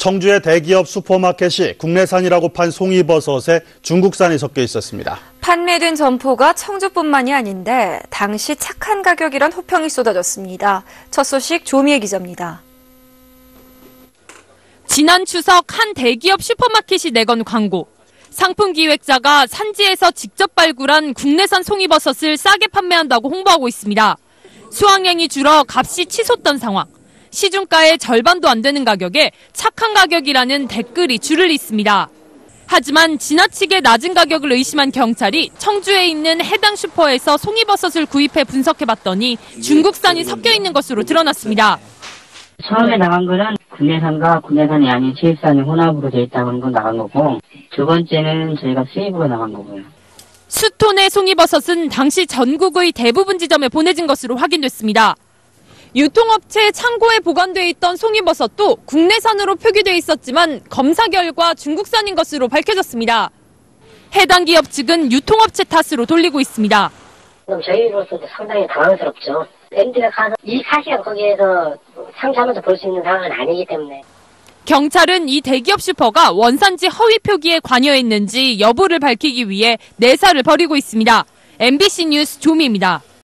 청주의 대기업 슈퍼마켓이 국내산이라고 판 송이버섯에 중국산이 섞여 있었습니다. 판매된 점포가 청주뿐만이 아닌데 당시 착한 가격이란 호평이 쏟아졌습니다. 첫 소식 조미애 기자입니다. 지난 추석 한 대기업 슈퍼마켓이 내건 광고. 상품 기획자가 산지에서 직접 발굴한 국내산 송이버섯을 싸게 판매한다고 홍보하고 있습니다. 수확량이 줄어 값이 치솟던 상황. 시중가의 절반도 안 되는 가격에 착한 가격이라는 댓글이 줄을 잇습니다. 하지만 지나치게 낮은 가격을 의심한 경찰이 청주에 있는 해당 슈퍼에서 송이버섯을 구입해 분석해봤더니 중국산이 섞여 있는 것으로 드러났습니다. 처음에 나간 거는 국내산과 국내산이 아닌 수입산이 혼합으로 돼 있다는 건 나간 거고, 두 번째는 저희가 수입으로 나간 거고요. 수톤의 송이버섯은 당시 전국의 대부분 지점에 보내진 것으로 확인됐습니다. 유통업체 창고에 보관돼 있던 송이버섯도 국내산으로 표기돼 있었지만 검사 결과 중국산인 것으로 밝혀졌습니다. 해당 기업 측은 유통업체 탓으로 돌리고 있습니다. 저희로서도 상당히 당황스럽죠. MD가 가서 이 사실은 거기에서 상세하면서 볼 수 있는 상황은 아니기 때문에. 경찰은 이 대기업 슈퍼가 원산지 허위 표기에 관여했는지 여부를 밝히기 위해 내사를 벌이고 있습니다. MBC 뉴스 조미입니다.